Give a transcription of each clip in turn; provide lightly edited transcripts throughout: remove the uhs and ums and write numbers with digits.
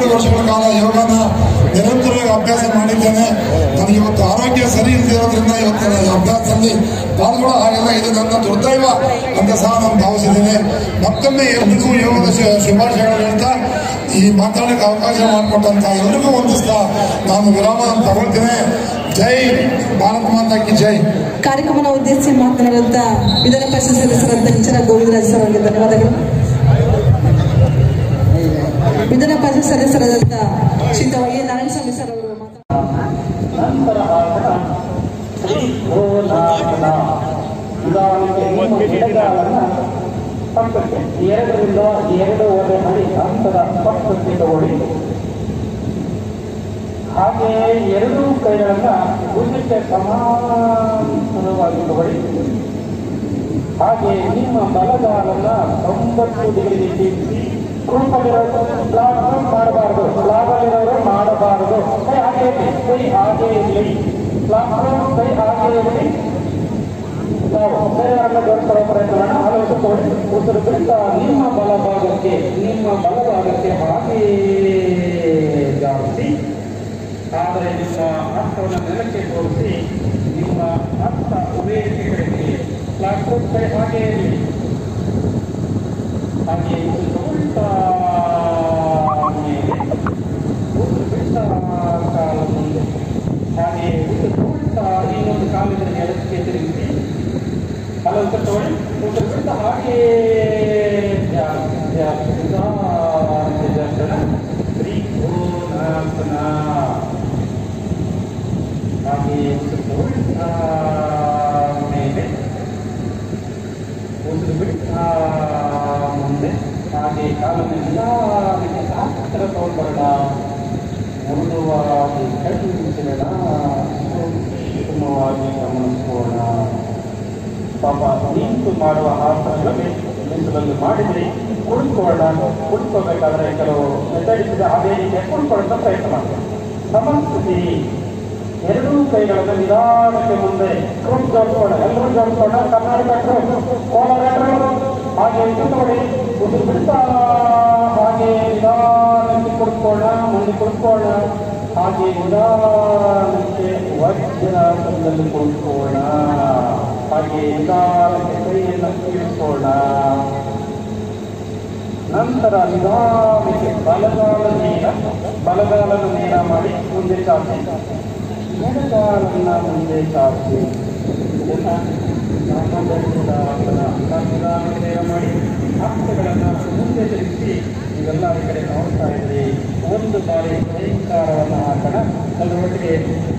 6 ವರ್ಷಗಳ ಕಾಲ ಯೋಗನ ನಿರಂತರವಾಗಿ ಅಭ್ಯಾಸ ಮಾಡಿದ್ದೇನೆ. ನನಗೆ ಇವತ್ತು ಆರೋಗ್ಯ ಸರಿ ಇಲ್ಲದಿರೋದ್ರಿಂದ ಇವತ್ತು ಅಭ್ಯಾಸದಲ್ಲಿ ಪಾಲ್ಗೊಳ್ಳೋ ಹಾಗೆಲ್ಲ ಇದು ನನ್ನ ದುರ್ದೈವ ಅಂತ ಸಹ ನಾನು ಭಾವಿಸಿದ್ದೇನೆ. ಮತ್ತೊಮ್ಮೆ ಎಲ್ರಿಗೂ ಯೋಗದ ಶುಭಾಶಯಗಳು ಹೇಳ್ತಾ ಈ ಮಾತಾಡಕ್ಕೆ ಅವಕಾಶ ಮಾಡಿಕೊಟ್ಟಂತ ಎಲ್ರಿಗೂ ಒಂದಿಸ್ತಾ ನಾನು ವಿರಾಮ ತಗೊಳ್ತೇನೆ. ಜೈ ಭಾರತ್ ಮಾತಾ ಕಿ ಜೈ. ಕಾರ್ಯಕ್ರಮನ ಉದ್ದೇಶಿಸಿ ಮಾತನಾಡುವಂತ ವಿಧಾನ ಪರಿಷತ್ ಸದಸ್ಯರಾದ ಇಂಚನ ಗೋವಿಂದರಾಜ್ ಸರ್ ಅವರಿಗೆ ಧನ್ಯವಾದಗಳು. ವಿಧಾನ ಪರಿಷತ್ ಸದಸ್ಯರಾದಂತ ಶ್ರೀಯುತ ವೈ ನಾರಾಯಣಸ್ವಾಮಿ ಸರ್ ಅವರು ನಂತರ ಪಕ್ಕಕ್ಕೆ 2 ರಿಂದ 2.5 ಅಡಿ ಹಂತದ ಪಕ್ಕಕ್ಕೆ ತಗೊಳ್ಳಿ. ಹಾಗೆ 2 ಕೈಗಳನ್ನ ಭುಜಕ್ಕೆ ಸಮಾನವಾಗಿ ತಗೊಳ್ಳಿ. ಹಾಗೆ ನಿಮ್ಮ ಬಲಗಾಲನ್ನ 90 ಡಿಗ್ರಿ ತಿರುಗಿಸಿ ಗ್ರೂಪಲ್ಲಿರೋರು ಬ್ಲಾಕ್ ಮಾಡಬಾರದು, ಬ್ಲಾಗಲ್ಲಿರೋರು ಮಾಡಬಾರದು. ಕೈ ಹಾಗೆ ಕೈ ಹಾಗೆ ಇರಲಿ, ಬ್ಲಾಕ್ ಕೈ ಹಾಗೆ ಇರಲಿ. ನಾವು ಕೈಗಳನ್ನು ಜೋಡಿಸುವ ಪ್ರಯತ್ನ ಆಲೋಚಿಸಿಕೊಳ್ಳಿ. ಉಸಿರು ಬಿಟ್ಟ ನಿಮ್ಮ ಬಲಭಾಗಕ್ಕೆ ಹಾಗೆ ಜಾರಿಸಿ. ಆದರೆ ನಿಮ್ಮ ಹಸ್ತವನ್ನು ನೆಲಕ್ಕೆ ತೋರಿಸಿ ನಿಮ್ಮ ಹಸ್ತ ವೇದಿಕೆ ಕಡೆಗೆ ಬ್ಲಾಕ್ ಕೈ ಹಾಗೆ ಇರಲಿ. ಹಾಗೆ ಉಲ್ಟ ಮೇಲೆ ಉಸಿರು ಬಿಟ್ಟ ಕಾಲ ಮುಂದೆ, ಹಾಗೆ ಉಲ್ಟ ಇನ್ನೊಂದು ಕಾಲಿನ ಎಡಕ್ಕೆ ತಿರುಗಿಸಿ ಹಲವು ತಗೊಳ್ಳಿ. ಉಸಿರು ಬಿಟ್ಟ ಹಾಗೆ ತ್ರಿಕೋನಾಸನ. ಹಾಗೆ ಉಸಿರು ಬಿಟ್ಟ ಮೇಲೆ ಉಸಿರು ಬಿಟ್ಟ ಮುಂದೆ, ಹಾಗೆ ಕಾಲನ್ನೆಲ್ಲ ಹತ್ತಿರ ತಗೊಂಡ್ಬರೋಣ. ಮೃದುವಾಗಿ ಕಣ್ಣಿಸಿರೋಣ, ಸೂಕ್ಷ್ಮವಾಗಿ ಗಮನಿಸೋಣ. ಪಾಪ ನಿಂತು ಮಾಡುವ ಆಸನಗಳಲ್ಲಿ ನಿಂತುದಲ್ಲಿ ಮಾಡಿದ್ರಿ. ಕುಳಿತುಕೋಬೇಕಾದ್ರೆ ಕೆಲವು ಮೆಥಡಿಸಿದ ಅದೇ ರೀತಿ ಕುಳಿತುಕೊಳ್ಳುವಂತ ಪ್ರಯತ್ನ ಮಾಡ್ತಾರೆ. ಸಮಸ್ಥಿತಿ 2 ಕೈಗಳನ್ನು ನಿಧಾನಕ್ಕೆ ಮುಂದೆ ಕ್ರೂಪ್ ಜೋಡಿಸ್ಕೋಣ. ಎಲ್ಲರೂ ಜೋಡಿಸ್ಕೋಣ. ಕರ್ನಾಟಕ ಕೋಲಾರ ಹಾಗೆ ತಗೊಳ್ಳಿ. ಉಸಿರು ಬಿಡ್ತಾ ಹಾಗೆ ನಿಧಾನಕ್ಕೆ ಕುಳಿತುಕೋಣ, ಮುಂದೆ ಕುಳಿತುಕೋಣ. ಹಾಗೆ ನಿಧಾನಕ್ಕೆ ವಜ್ರಾಸನದಲ್ಲಿ ಕುಳಿತುಕೋಣ. ಹಾಗೆ ನಿಧಾನಕ್ಕೆ ಕೈಯನ್ನು ಇರಿಸೋಣ. ನಂತರ ನಿಧಾನಕ್ಕೆ ಬಲಗಾಲನ್ನು ನೇರ ಮಾಡಿ ಮುಂದೆ ಚಾಚಿ, ಎಡಗಾಲನ್ನ ಮುಂದೆ ಚಾಚಿ. ನೇರ ಮಾಡಿ ಹಸ್ತಗಳನ್ನು ಮುಂದೆ ತಿರುಗಿಸಿ. ಇವೆಲ್ಲ ಈ ಕಡೆ ನೋಡ್ತಾ ಇದ್ರಿ. 1 ಬಾರಿ ಭಯಂಕಾರವನ್ನು ಹಾಕೋಣ. ಅದರ ಒಟ್ಟಿಗೆ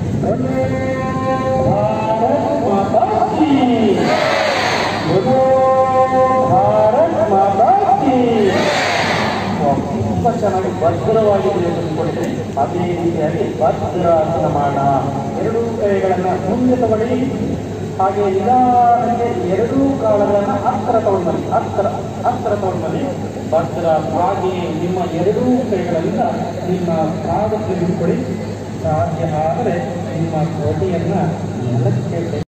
ತುಂಬ ಚೆನ್ನಾಗಿ ಭದ್ರವಾಗಿ ತಿಳಿದುಕೊಳ್ತೀರಿ. ಅದೇ ರೀತಿಯಾಗಿ ಭದ್ರಾಸನ ಮಾಡ. 2 ಕೈಗಳನ್ನು ಮುಂದೆ ತಗೊಳ್ಳಿ. ಹಾಗೆ ನಿಧಾನಕ್ಕೆ 2 ಕಾಲಗಳನ್ನು ಹತ್ತಿರ ತಗೊಂಡ್ಬನ್ನಿ. ಭದ್ರಾಸನ. ಹಾಗೆ ನಿಮ್ಮ 2 ಕೈಗಳಿಂದ ನಿಮ್ಮ ಪಾದ ತಿಳಿದುಕೊಳ್ಳಿ. ಸಾಧ್ಯ ಆದರೆ ನಿಮ್ಮ ಕೋಟೆಯನ್ನ ನೆಲಕ್ಕೆ